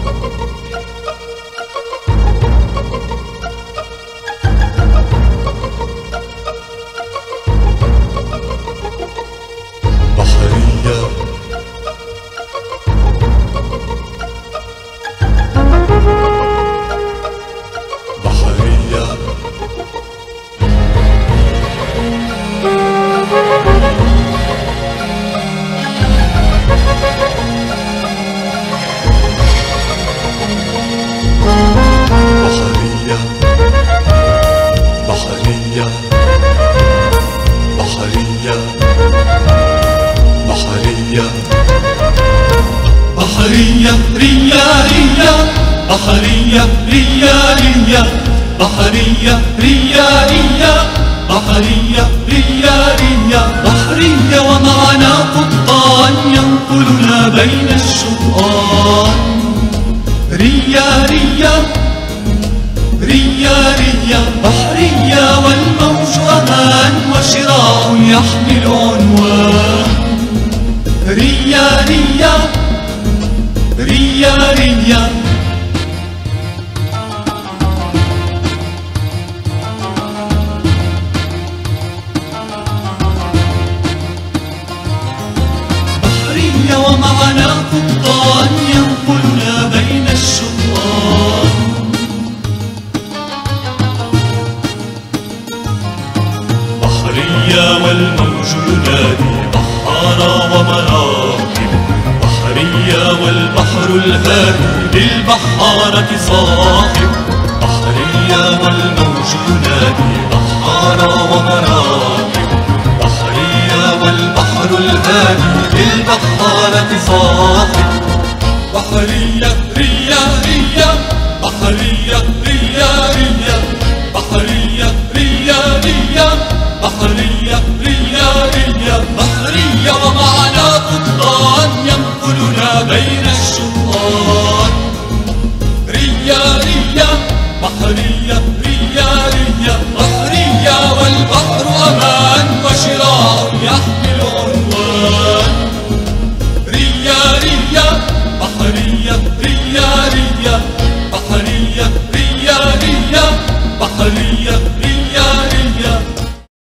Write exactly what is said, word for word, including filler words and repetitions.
بحرية ريا ريا بحرية ريا ريا بحرية ريا ريا بحرية ريا ريا بحرية ومعنا قبطان ينقلنا بين الشطآن ريا ريا ريا ريا بحرية والموج أمان وشراع يحمل عنوان ريا ريا ريا ريا بحرية ومعنا قبطان ينقلنا بين الشطآن بحرية والموج ينادي بحارة ومراكب بحرية والبحر الهادي للبحارة صاحب بحرية والموج ينادي بحارة ومراكب بحرية والبحر الهادي للبحارة صاحب بحرية ريا ريا بحرية ريا ريا بحرية ريا ريا بحرية ريا ريا بحرية ومعنا قبطان ينقلنا بين الشطآن ريا ريا بحرية